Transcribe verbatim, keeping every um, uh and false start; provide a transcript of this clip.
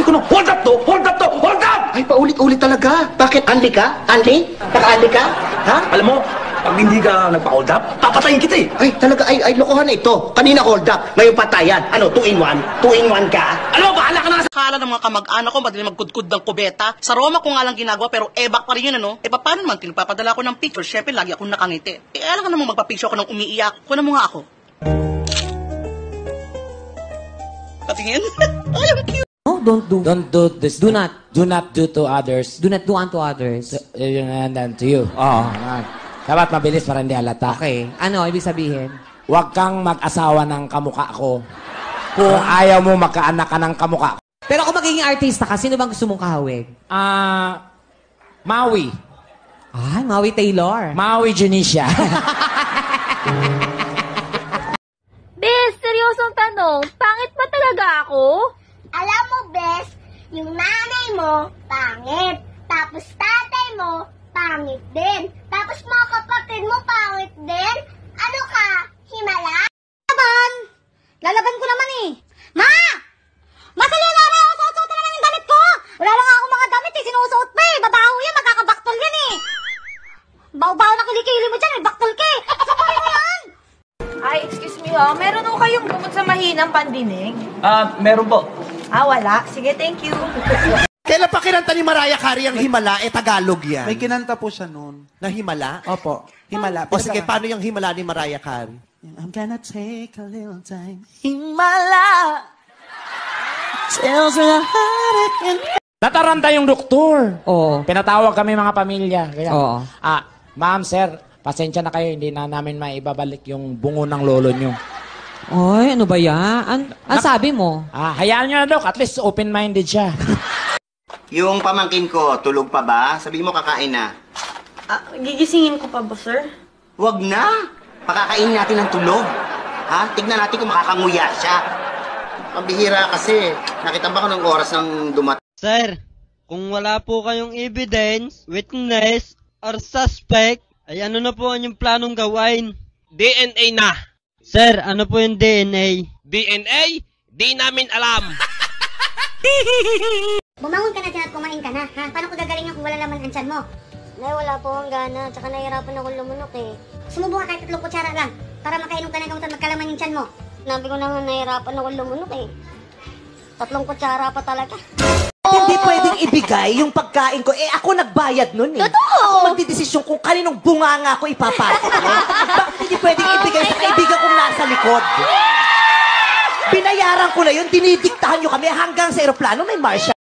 ko na, hold up to! Hold up to! Hold up! Ay, paulit-ulit talaga. Bakit? Anli ka? Anli? Naka-anli ka? Ha? Alam mo, pag hindi ka nagpa-hold up, papatayin kita eh. Ay, talaga, ay, ay, lokohan na ito. Kanina hold up, ngayon patayan. Ano, two in one? two in one ka? Alam mo, bahala ka na sa... Akala ng mga kamag-anak ko, madaling magkudkud ng kubeta. Sa Roma ko nga lang ginagawa, pero ebak pa rin yun, ano? E, paano naman, pinagpapadala ko ng picture, syempre, lagi akong nakangiti. E, alam ka naman magpa-picture ako ng umiiyak. Kuna mo nga ako. Patingin? Ay, ang cute! No, don't do. Don't do this. Do not. Do not do to others. Do not do unto others. So, yun and then to you. Oo. Oh, dapat mabilis para hindi halata. Okay. Ano, ibig sabihin? Huwag kang mag-asawa ng kamukha ko. Kung ayaw mo magkaanak ka ng kamukha ko. Pero kung magiging artista ka, sino bang gusto mong kahawig? Ah, uh, Maui. Ah, Maui Taylor. Maui Junicia. Bes, seryosong tanong, pangit ba talaga ako? Alam mo, Bes, yung nanay mo, pangit. Tapos tatay mo, pangit din. Tapos mga kapatid mo, pangit din. Ano ka? Himala? Laban! Lalaban ko naman eh. Ma! Masali na rin! Suot-suot na naman yung damit ko! Wala lang ako mga damit eh. Sinusuot pa eh. Babaho yan. Magkakabaktol yan eh. Baw-baw na kilikili mo dyan. May baktol ka eh. Sabahin mo yan! Ay, excuse me ha, meron ho kayong gamot sa mahinang pandinig? Ah, meron po. Ah, wala. Sige, thank you. Kailan pa kinanta ni Mariah Carey ang Himala? Eh, Tagalog yan. May kinanta po siya noon. Na Himala? Opo. Himala. O sige, paano yung Himala ni Mariah Carey? I'm gonna take a little time. Himala. Tells me how I can... Nataranta yung doktor. Oo. Pinatawag kami mga pamilya. Kaya, Oo. Ah, ma'am, sir, pasensya na kayo. Hindi na namin maibabalik yung bungo ng lolo nyo. Ay, ano ba yan? An, an sabi mo? Ah, hayaan nyo na, Dok. At least open-minded siya. Yung pamangkin ko, tulog pa ba? Sabi mo kakain na. Ah, gigisingin ko pa ba, sir? Wag na. Pakakainin natin ng tulog. Ha? Tignan natin kung makakanguya siya. Pambihira kasi. Nakita ba ko ng oras ng dumat... Sir, kung wala po kayong evidence, witness, or suspect, ay ano na po ang yung planong gawain? D N A na. Sir, ano po yung D N A? D N A? Di namin alam. Bumangon ka na dyan at kumain ka na, ha? Paano ko gagaling kung wala naman ang tiyan mo? Nay, wala po akong gana. Tsaka nahihirapan akong lumunok eh. Sumubo ka kahit tatlong kutsara lang para makainom ka na gamutan magkalaman yung tiyan mo. Nabi ko naman nahihirapan akong lumunok eh. Tatlong kutsara pa talaga. Hindi pwedeng ibigay yung pagkain ko. Eh, ako nagbayad nun eh. Totoo! Ako magdidesisyon kung kaninong bunganga ako ipapasok. Eh. Bakit hindi pwedeng ibigay sa kaibigan kong nasa likod? Binayaran ko na yun, dinidiktahan nyo kami hanggang sa aeroplano may marshal.